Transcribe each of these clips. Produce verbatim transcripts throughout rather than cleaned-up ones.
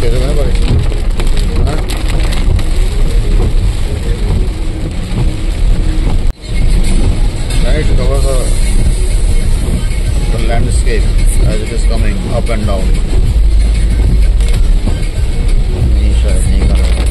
कैसे बने बड़े right to cover the, the landscape as it is coming up and down. नहीं शायद नहीं कर रहा है।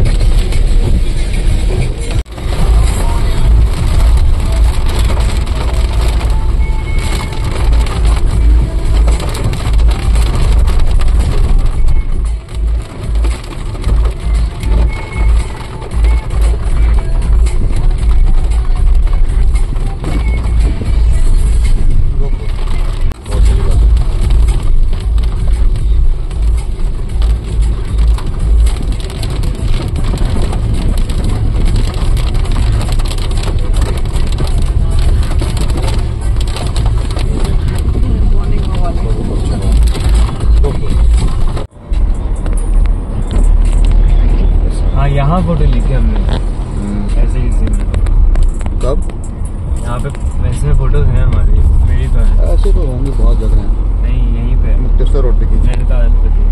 यहाँ फोटो लिखे हमने ऐसे ही सीन में। कब? यहाँ पे वैसे में फोटोज हैं हमारी मेरी तो है। ऐसे तो होंगे बहुत जगह हैं। नहीं यहीं पे मुक्तेश्वर रोड पे की नैनीताल पे थी।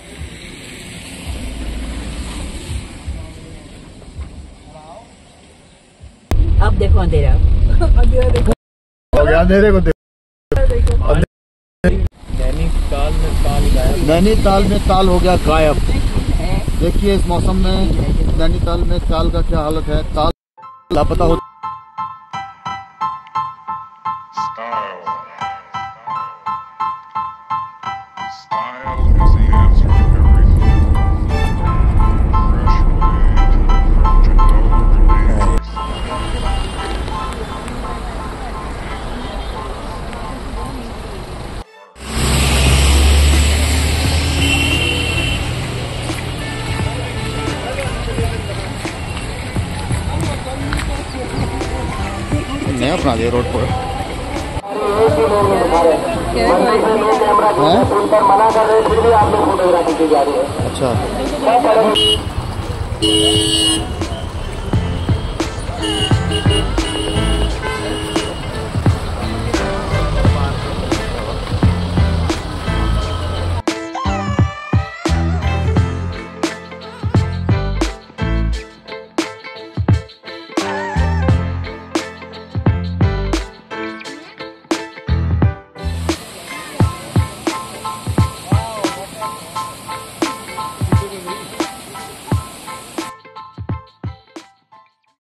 अब देखो अंधेरा अंधेरा देखो अंधेरे को देखो। नैनीताल में ताल गायब। नैनीताल में ताल हो गया गायब। देखिए इस मौसम में नैनीताल में ताल का क्या हालत है। ताल लापता हो। नया बना दिया रोड पर। अच्छा